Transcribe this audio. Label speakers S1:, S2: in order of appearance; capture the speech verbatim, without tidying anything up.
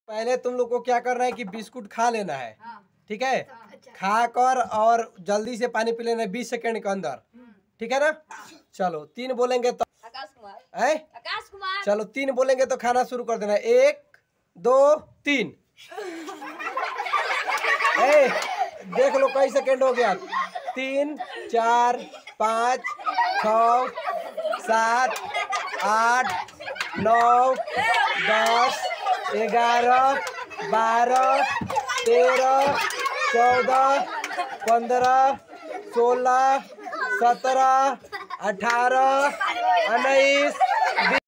S1: पहले तुम लोग को क्या करना है कि बिस्कुट खा लेना है, ठीक है। खाकर और जल्दी से पानी पी लेना है बीस सेकंड के अंदर, ठीक है ना। चलो तीन बोलेंगे तो
S2: आकाश कुमार
S1: है
S2: आकाश कुमार
S1: चलो तीन बोलेंगे तो खाना शुरू कर देना है। एक दो तीन। ए, देख लो कई सेकंड हो गया। तीन चार पाँच छ सात आठ नौ दस ग्यारह बारह तेरह चौदह पंद्रह सोलह सत्रह अठारह उन्नीस